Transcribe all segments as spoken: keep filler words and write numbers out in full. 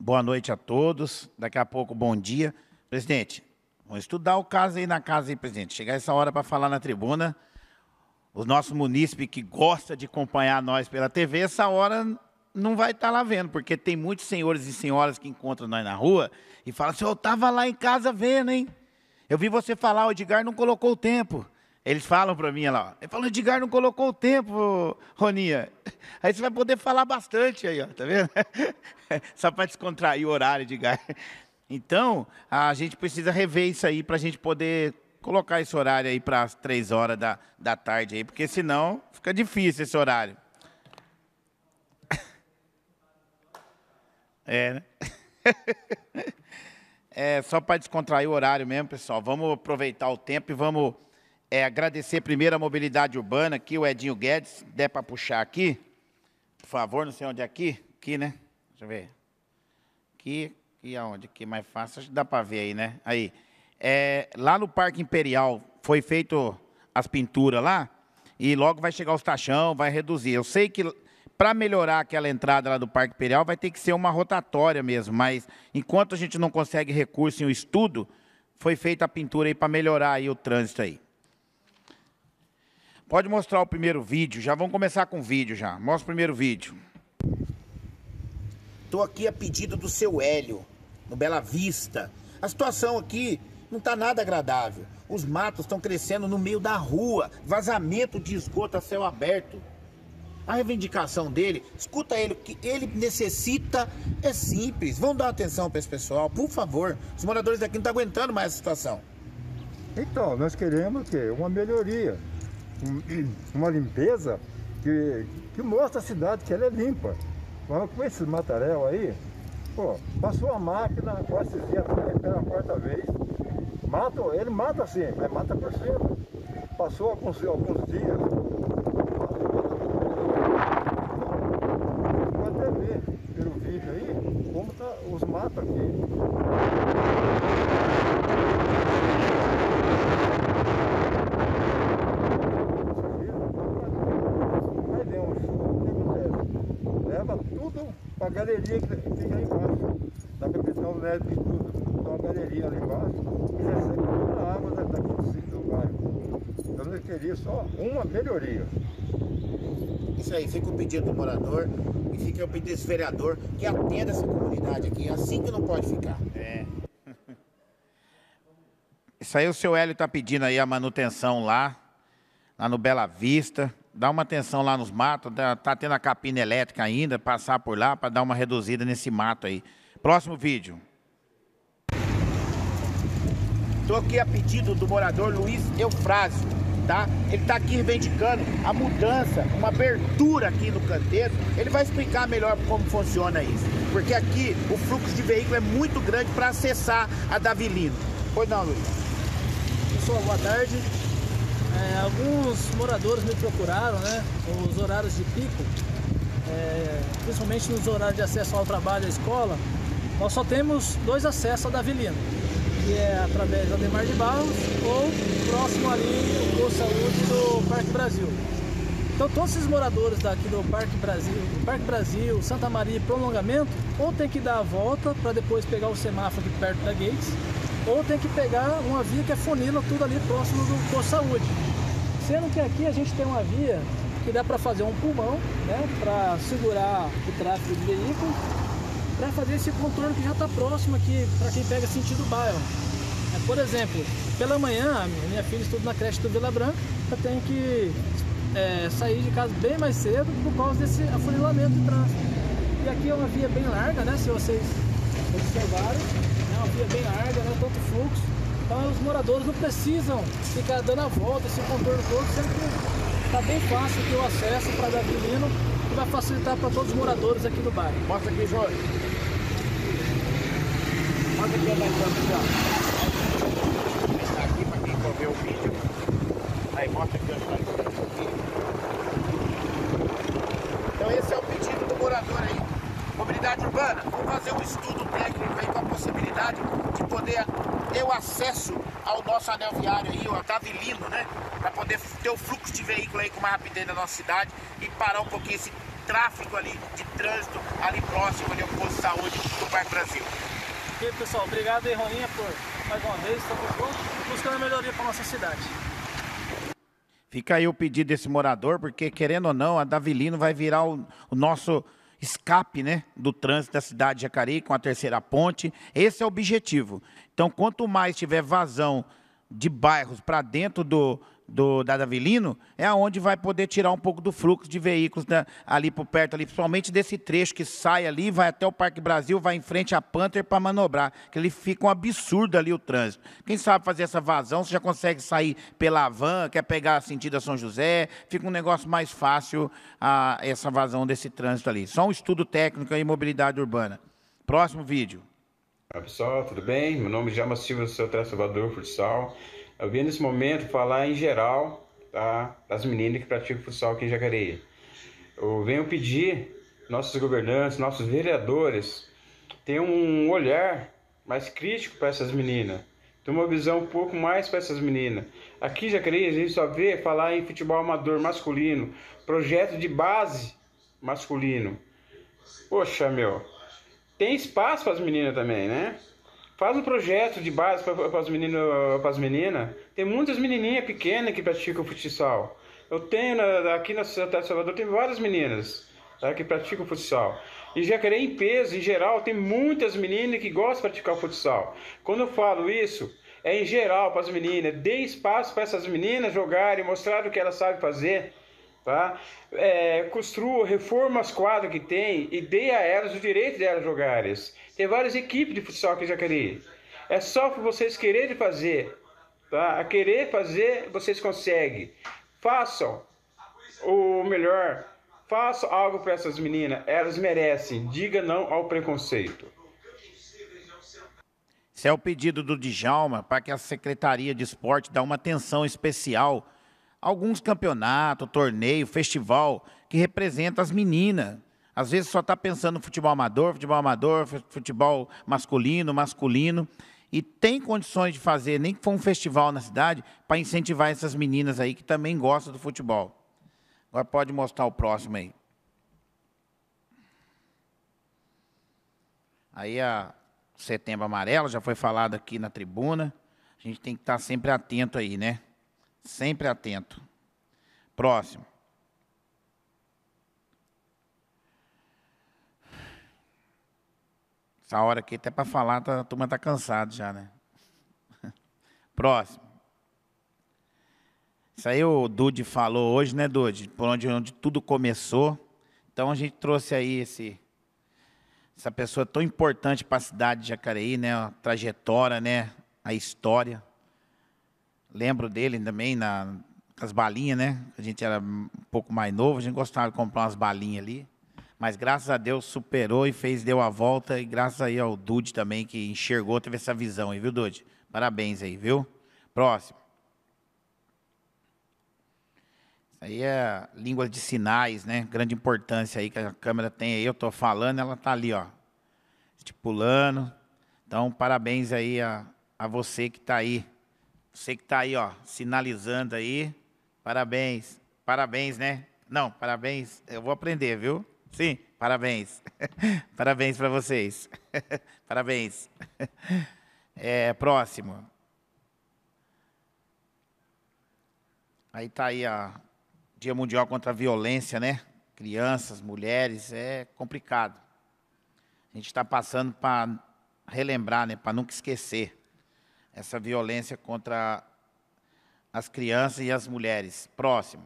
Boa noite a todos. Daqui a pouco, bom dia. Presidente, vamos estudar o caso aí na casa, aí, presidente. Chegar essa hora para falar na tribuna. Os nossos munícipes que gostam de acompanhar nós pela T V, essa hora não vai estar lá vendo, porque tem muitos senhores e senhoras que encontram nós na rua e falam assim, eu estava lá em casa vendo, hein? Eu vi você falar, o Edgar não colocou o tempo. Eles falam para mim lá, ó. Ele falou, Edgar não colocou o tempo, Roninha. Aí você vai poder falar bastante aí, ó, tá vendo? Só para descontrair o horário, Edgar. Então, a gente precisa rever isso aí para a gente poder colocar esse horário aí para as três horas da, da tarde aí, porque senão fica difícil esse horário. É, né? É só para descontrair o horário mesmo, pessoal. Vamos aproveitar o tempo e vamos é, agradecer primeiro a mobilidade urbana, aqui o Edinho Guedes, se der para puxar aqui, por favor, não sei onde é aqui, aqui, né? Deixa eu ver. Aqui, aqui aonde? Aqui mais fácil, acho que dá para ver aí, né? Aí. É, lá no Parque Imperial foi feito as pinturas lá e logo vai chegar os tachão, vai reduzir. Eu sei que para melhorar aquela entrada lá do Parque Imperial vai ter que ser uma rotatória mesmo, mas enquanto a gente não consegue recurso em um estudo, foi feita a pintura aí para melhorar aí o trânsito aí. Pode mostrar o primeiro vídeo, já vamos começar com o vídeo já. Mostra o primeiro vídeo. Estou aqui a pedido do seu Hélio, no Bela Vista. A situação aqui não está nada agradável. Os matos estão crescendo no meio da rua, vazamento de esgoto a céu aberto. A reivindicação dele, escuta ele, o que ele necessita é simples. Vamos dar atenção para esse pessoal, por favor. Os moradores daqui não estão aguentando mais essa situação. Então, nós queremos o quê? Uma melhoria, uma limpeza que, que mostra a cidade que ela é limpa. Mas com esses matarel aí, pô, passou a máquina, quase pela quarta vez. Mata, ele mata sim, mas mata por cima. Passou alguns, alguns dias. Pode até ver pelo vídeo aí como tá os matos aqui. Aí deu um chuva, o que acontece? Leva tudo para a galeria que fica aí embaixo. Da capital leve de tudo. Então a galeria ali embaixo e recebe toda a água daqui do, do bairro. Então eu queria só uma melhoria. Isso aí, fica o pedido do morador e fica o pedido desse vereador que atenda essa comunidade aqui. É assim que não pode ficar. É. Isso aí o seu Hélio está pedindo aí a manutenção lá, lá no Bela Vista. Dá uma atenção lá nos matos, tá tendo a capina elétrica ainda, passar por lá para dar uma reduzida nesse mato aí. Próximo vídeo. Estou aqui a pedido do morador Luiz Eufrásio, tá? Ele está aqui reivindicando a mudança, uma abertura aqui no canteiro. Ele vai explicar melhor como funciona isso, porque aqui o fluxo de veículo é muito grande para acessar a Davilino. Pois não, Luiz? Pessoal, boa tarde. É, alguns moradores me procuraram, né? Os horários de pico, é, principalmente nos horários de acesso ao trabalho e à escola, nós só temos dois acessos ao Davilino, que é através do Ademar de Barros ou próximo ali do Saúde do Parque Brasil. Então todos esses moradores daqui do Parque Brasil, do Parque Brasil, Santa Maria e Prolongamento, ou tem que dar a volta para depois pegar o semáforo aqui perto da Gates, ou tem que pegar uma via que é funila, tudo ali próximo do Posto Saúde. Sendo que aqui a gente tem uma via que dá para fazer um pulmão, né, para segurar o tráfego de veículos, para fazer esse contorno que já está próximo aqui, para quem pega sentido bairro. É, por exemplo, pela manhã, a minha filha estuda na creche do Vila Branca, eu tenho que é, sair de casa bem mais cedo por causa desse afunilamento de trânsito. E aqui é uma via bem larga, né, se vocês observarem, é uma via bem larga, né, tanto fluxo. Então os moradores não precisam ficar dando a volta, esse contorno todo, sendo que está bem fácil aqui o acesso para Davilino, que vai facilitar para todos os moradores aqui do bairro. Mostra aqui, Jorge. Mostra aqui onde está. Está aqui para quem for ver o vídeo. Aí, mostra aqui onde está. Então esse é o pedido do morador aí. Mobilidade urbana, vamos fazer um estudo técnico aí com a possibilidade de poder ter o acesso ao nosso anel viário aí, o Davilino, né? Para poder ter o fluxo de veículo aí com mais rapidez na nossa cidade e parar um pouquinho esse tráfego ali de trânsito ali próximo ali ao posto saúde do Parque Brasil. E pessoal, obrigado aí, Roninha, por mais uma vez, estamos juntos, buscando a melhoria para nossa cidade. Fica aí o pedido desse morador, porque querendo ou não, a Davilino vai virar o, o nosso escape, né, do trânsito da cidade de Jacareí com a terceira ponte. Esse é o objetivo. Então, quanto mais tiver vazão de bairros para dentro do, do, da Davilino, é onde vai poder tirar um pouco do fluxo de veículos, né, ali por perto, ali, principalmente desse trecho que sai ali, vai até o Parque Brasil, vai em frente à Panther para manobrar, que ele fica um absurdo ali o trânsito. Quem sabe fazer essa vazão, você já consegue sair pela van, quer pegar sentido a São José, fica um negócio mais fácil a, essa vazão desse trânsito ali. Só um estudo técnico e mobilidade urbana. Próximo vídeo. Olá pessoal, tudo bem? Meu nome é Djalma Silva, sou Teatro Salvador Futsal. Eu vim nesse momento falar em geral, tá, das meninas que praticam futsal aqui em Jacareí. Eu venho pedir nossos governantes, nossos vereadores, ter um olhar mais crítico para essas meninas, ter uma visão um pouco mais para essas meninas. Aqui em Jacareí a gente só vê falar em futebol amador masculino, projeto de base masculino. Poxa, meu, tem espaço para as meninas também, né? Faz um projeto de base para as meninas, para as meninas. Tem muitas menininhas pequenas que praticam futsal. Eu tenho, na, aqui na cidade de Salvador, tem várias meninas, tá, que praticam futsal. Em Jacareí, em peso, em geral, tem muitas meninas que gostam de praticar futsal. Quando eu falo isso, é em geral para as meninas. Dê espaço para essas meninas jogarem, mostrar o que elas sabem fazer. Tá? É, construa, reforma as quadras que tem e dê a elas o direito de elas jogarem. Tem várias equipes de futsal aqui em Jacareí. É só para vocês quererem fazer. Tá? A querer fazer, vocês conseguem. Façam o melhor. Façam algo para essas meninas. Elas merecem. Diga não ao preconceito. Esse é o pedido do Djalma para que a Secretaria de Esporte dê uma atenção especial alguns campeonatos, torneio, festival, que representa as meninas. Às vezes só está pensando no futebol amador, futebol amador, futebol masculino, masculino. E tem condições de fazer, nem que for um festival na cidade, para incentivar essas meninas aí que também gostam do futebol. Agora pode mostrar o próximo aí. Aí a Setembro Amarelo, já foi falado aqui na tribuna. A gente tem que estar sempre atento aí, né? Sempre atento. Próximo. Essa hora aqui, até para falar, tá, a turma está cansada já, né? Próximo. Isso aí o Dude falou hoje, né, Dude? Por onde, onde tudo começou. Então a gente trouxe aí esse, essa pessoa tão importante para a cidade de Jacareí, né? A trajetória, né? A história. Lembro dele também na, nas balinhas, né? A gente era um pouco mais novo, a gente gostava de comprar umas balinhas ali. Mas graças a Deus superou e fez, deu a volta. E graças aí ao Dude também, que enxergou, teve essa visão aí, viu, Dude? Parabéns aí, viu? Próximo. Isso aí é língua de sinais, né? Grande importância aí que a câmera tem aí. Eu estou falando, ela está ali, ó, estipulando. Então, parabéns aí a, a você que está aí. Você que está aí, ó, sinalizando aí, parabéns, parabéns, né? Não, parabéns, eu vou aprender, viu? Sim, parabéns, parabéns para vocês, parabéns. É, próximo. Aí está aí, ó, Dia Mundial contra a Violência, né? Crianças, mulheres, é complicado. A gente está passando para relembrar, né? Para nunca esquecer essa violência contra as crianças e as mulheres. Próximo.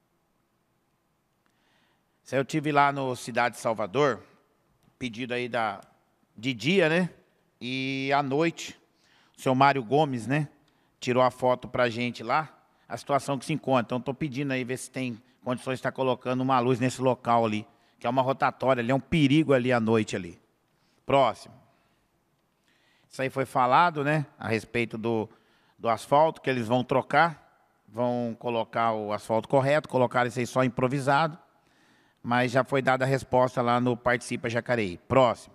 Eu tive lá no Cidade de Salvador, pedido aí da, de dia, né? E à noite, o seu Mário Gomes, né? Tirou a foto para a gente lá, a situação que se encontra. Então, estou pedindo aí, ver se tem condições de estar colocando uma luz nesse local ali, que é uma rotatória ali, é um perigo ali à noite ali. Próximo. Isso aí foi falado, né, a respeito do, do asfalto, que eles vão trocar, vão colocar o asfalto correto, colocaram isso aí só improvisado, mas já foi dada a resposta lá no Participa Jacareí. Próximo.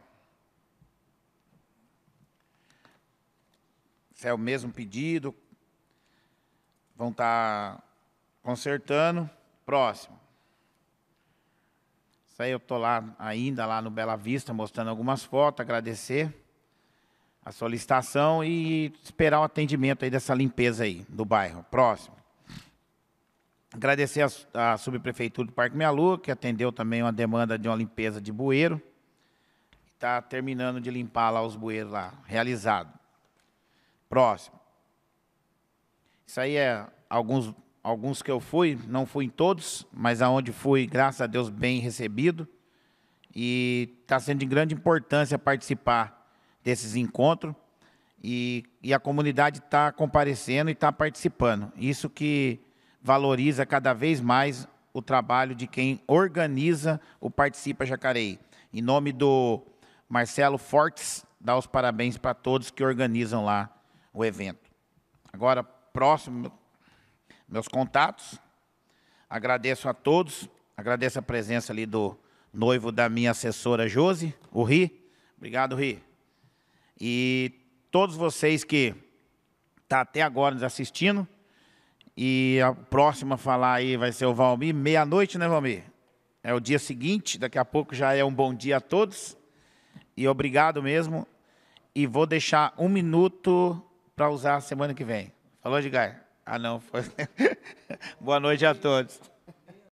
Esse é o mesmo pedido, vão estar consertando. Próximo. Isso aí eu estou lá ainda, lá no Bela Vista, mostrando algumas fotos, agradecer a solicitação e esperar o atendimento aí dessa limpeza aí do bairro. Próximo. Agradecer a, a subprefeitura do Parque Meia Lua, que atendeu também uma demanda de uma limpeza de bueiro. Está terminando de limpar lá os bueiros lá, realizado. Próximo. Isso aí é alguns, alguns que eu fui, não fui em todos, mas aonde fui, graças a Deus, bem recebido. E está sendo de grande importância participar desses encontros. E, e a comunidade está comparecendo e está participando. Isso que valoriza cada vez mais o trabalho de quem organiza o Participa Jacareí. Em nome do Marcelo Fortes, dá os parabéns para todos que organizam lá o evento. Agora, próximo, meus contatos. Agradeço a todos, agradeço a presença ali do noivo da minha assessora Josi, o Ri. Obrigado, Ri. E todos vocês que estão até agora nos assistindo. E a próxima a falar aí vai ser o Valmir, meia-noite, né, Valmir? É o dia seguinte, daqui a pouco já é um bom dia a todos. E obrigado mesmo. E vou deixar um minuto para usar a semana que vem. Falou, Edgar? Ah, não. Foi. Boa noite a todos.